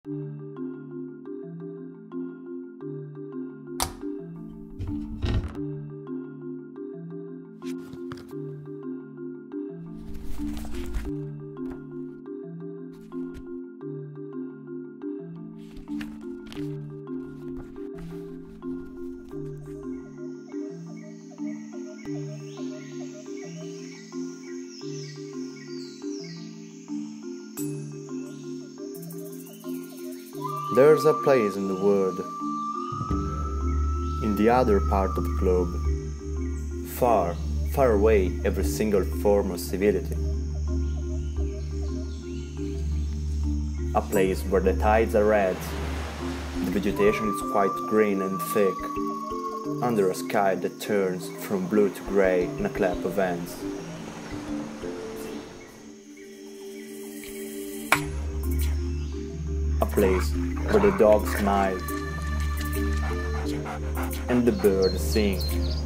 There's a place in the world, in the other part of the globe, far, far away every single form of civility. A place where the tides are red, the vegetation is quite green and thick, under a sky that turns from blue to grey in a clap of hands. A place where the dogs smile and the birds sing.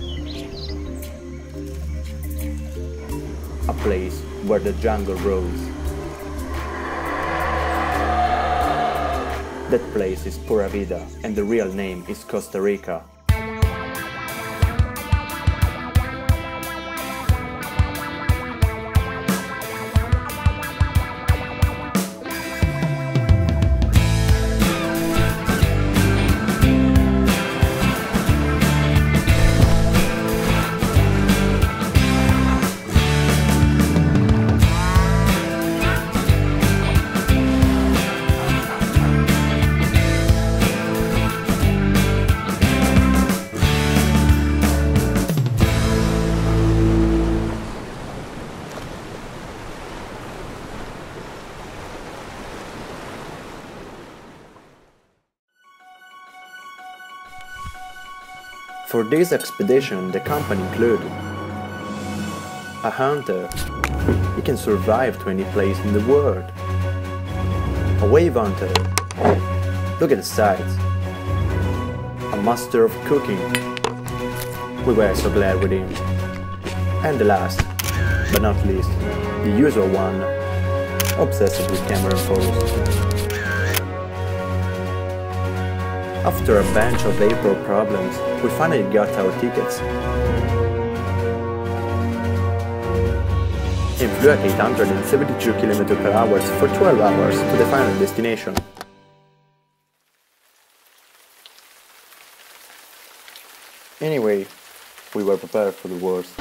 A place where the jungle roars. That place is Pura Vida, and the real name is Costa Rica. For this expedition, the company included a hunter, he can survive to any place in the world, a wave hunter, look at the size, a master of cooking, we were so glad with him, and the last, but not least, the usual one, obsessed with camera photos. After a bunch of airport problems, we finally got our tickets. And flew at 872 km/h for 12 hours to the final destination. Anyway, we were prepared for the worst.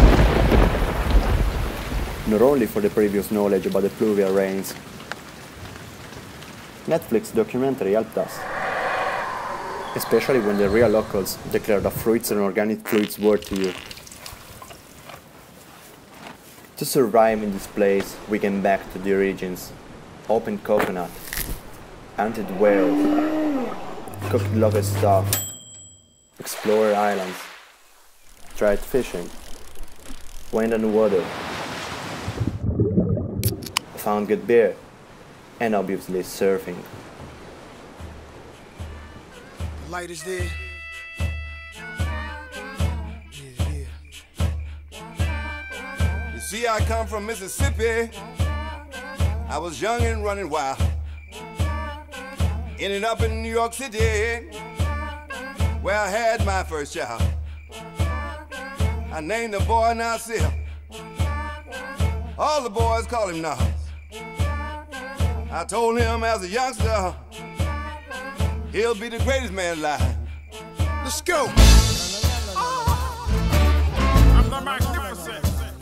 Not only for the previous knowledge about the pluvial rains, Netflix documentary helped us. Especially when the real locals declare that fruits and organic fluids were to you. To survive in this place, we came back to the origins. Open coconut, hunted whale, cooked locust stuff, explored islands, tried fishing, went on water, found good beer, and obviously surfing. Light is there. You see, I come from Mississippi. I was young and running wild. Ended up in New York City, where I had my first child. I named the boy Nasir. All the boys call him Nas. I told him as a youngster, he'll be the greatest man alive. Let's go. I'm the magnificent.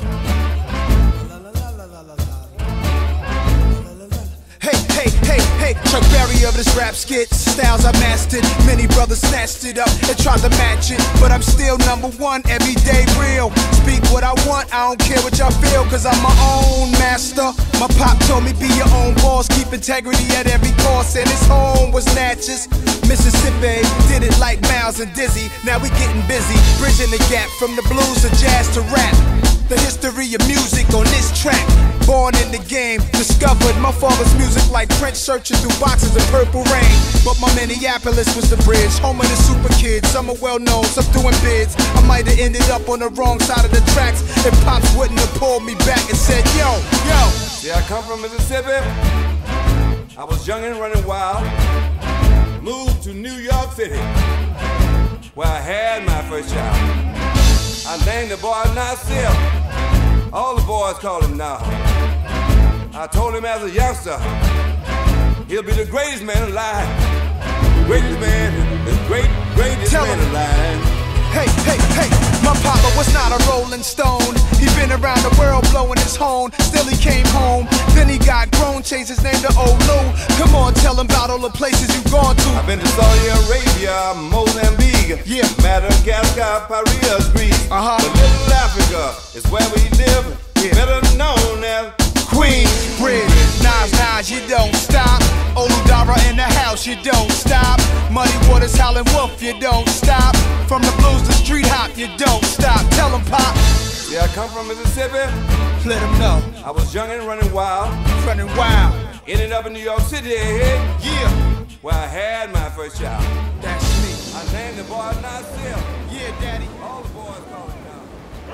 Hey, Chuck Berry of this rap skit. Styles I mastered, many brothers snatched it up and tried to match it, but I'm still #1, everyday real. Speak what I want, I don't care what y'all feel, cause I'm my own master. My pop told me be your own boss, keep integrity at every cost, and his home was Natchez, Mississippi. Did it like Miles and Dizzy, now we getting busy, bridging the gap from the blues to jazz to rap. The history of music on this track. Born in the game, discovered my father's music like French searching through boxes of Purple Rain. But my Minneapolis was the bridge, home of the super kids. Some are well known, some doing bids. I might have ended up on the wrong side of the tracks if Pops wouldn't have pulled me back and said, yo. See, I come from Mississippi. I was young and running wild. Moved to New York City, where I had my first child. I named the boy Nasir. All the boys call him now. I told him as a youngster, he'll be the greatest man alive. Greatest man, the greatest man alive. Hey, hey, hey, my papa was not a rolling stone. He been around the world blowing his horn. Still he came home, then he got grown, changed his name to Old Lou. Come on, tell him about all the places you've gone to. I've been to Saudi Arabia, Mozambique, yeah, Madagascar, Paris, Greece. But Little Africa is where we live, better known as Queensbridge. Nas, you don't stop. Dara in the house, you don't stop. Muddy Waters, Howlin' Wolf, you don't stop. From the blues to street hop, you don't stop. Tell him, Pop. Yeah, I come from Mississippi. Let him know. I was young and running wild. Running wild. Ended up in New York City, yeah, where I had my first child. That's me. I named the boy Nasir. Yeah, Daddy. All the boys call him now.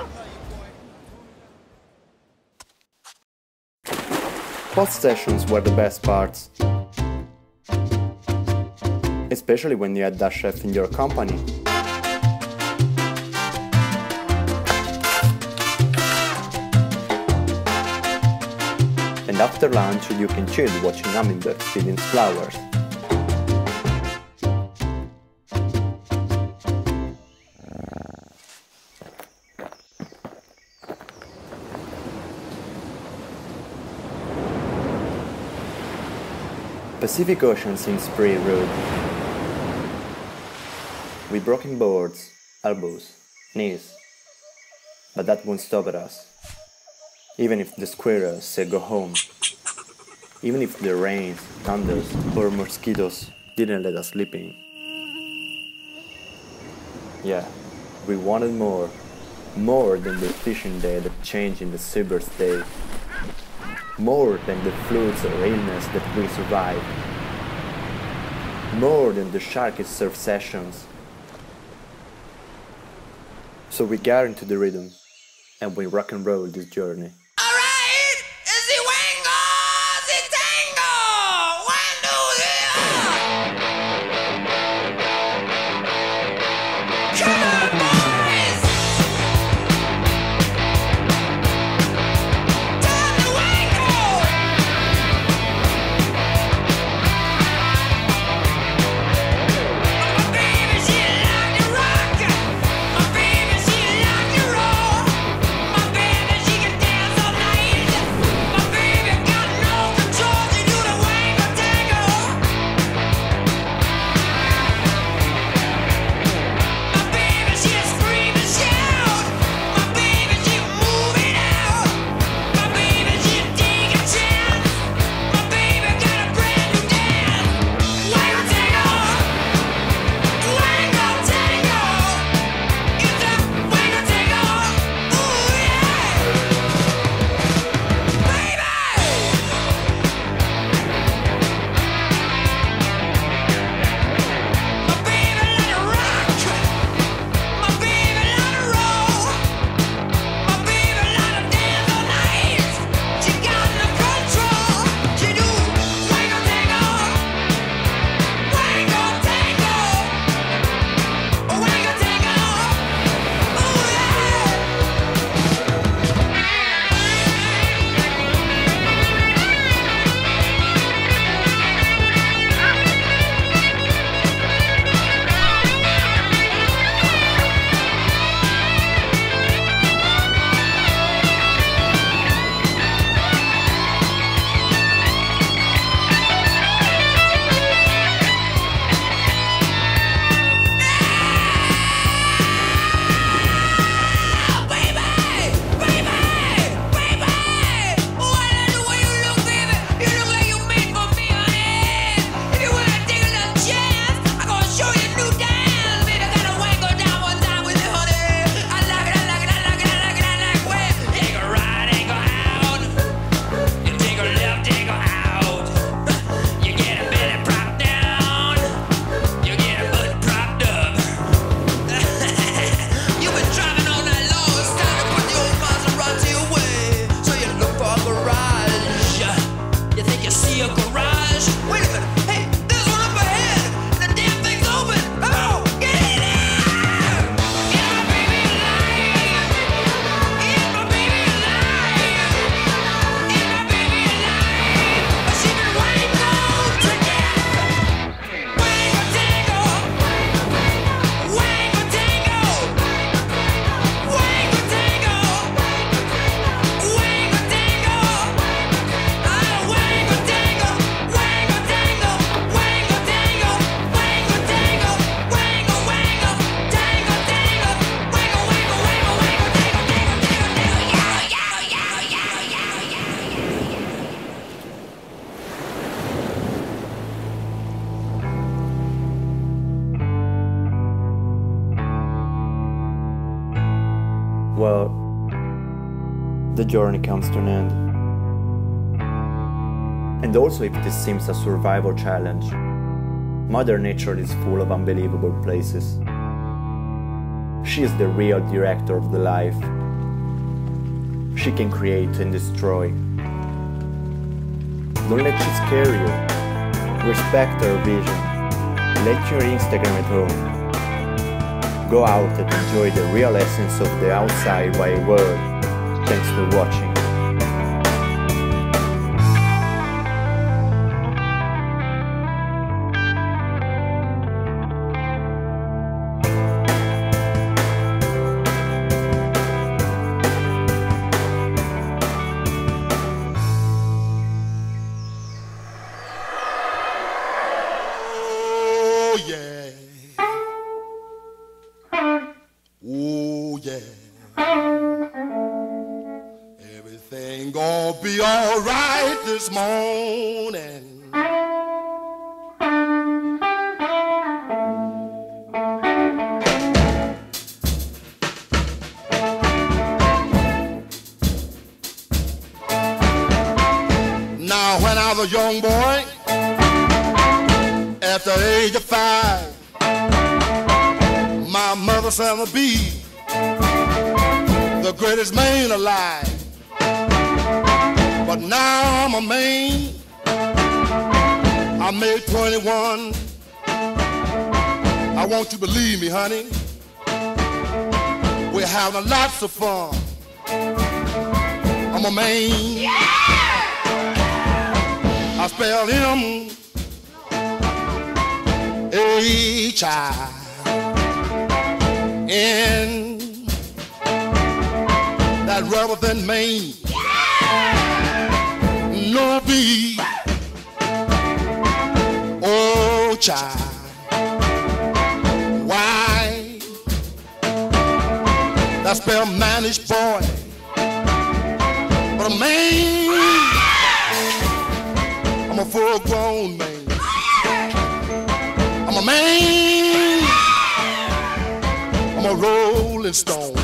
Post sessions were the best parts, especially when you had that chef in your company. And after lunch you can chill watching hummingbirds feeding flowers. Pacific Ocean seems pretty rude. With broken boards, elbows, knees. But that won't stop at us. Even if the squirrels say go home. Even if the rains, thunders, or mosquitoes didn't let us sleep in. Yeah, we wanted more. More than the fishing day that changed in the Silver's day. More than the floods or illness that we survived. More than the sharky surf sessions. So we got into the rhythm, and we rock and roll this journey. Alright, it's the Wango, the Tango, one, two, three, come on, boys! Time to Wango! My baby, she like to rock. My baby, she like to roll. My baby, she can dance all night. My baby got no control. She do the Wango Tango. My baby, she scream and shout. My baby, she move it out. My baby, she take a chance. My baby got a brand new dance. Wango Tango. Wango Tango. It's a Wango Tango. Ooh yeah. Baby. My baby let it rock. My baby let it roll. My baby let it dance all night. She got no control. She do Wango Tango. Wango Tango. Wango Tango. Ooh yeah. Baby, baby, baby. Oh, I love the way you look, baby. You look like you made for me, honey. If you wanna take a little chance, I'm gonna show you a new dance. Baby, gotta wango down one time with me, honey. I like it, I like it, I like it, I like it, I like it. Way. Take a right, take a out. You take a left, take a out. You get a belly propped down. You get a butt propped up. You've been driving all night long. It's time to put the old Maserati away. So you look for a garage. You think you see a garage? well, the journey comes to an end. And also, if this seems a survival challenge, Mother Nature is full of unbelievable places. She is the real director of the life. She can create and destroy. Don't let she scare you. Respect her vision. Let your Instagram at home. Go out and enjoy the real essence of the outside wide world. Thanks for watching. Oh yeah, everything gonna be all right this morning. Now when I was a young boy, at the age of 5, my mother said I'll be the greatest man alive. But now I'm a man. I made 21. I want you to believe me, honey. We're having lots of fun. I'm a man. Yeah! I spell him H-I-N. That rubber than Maine. Yeah! No B. Oh, child. Why? That spell Mannish boy. But a man, I'm a full-grown man. I'm a man. I'm a rolling stone.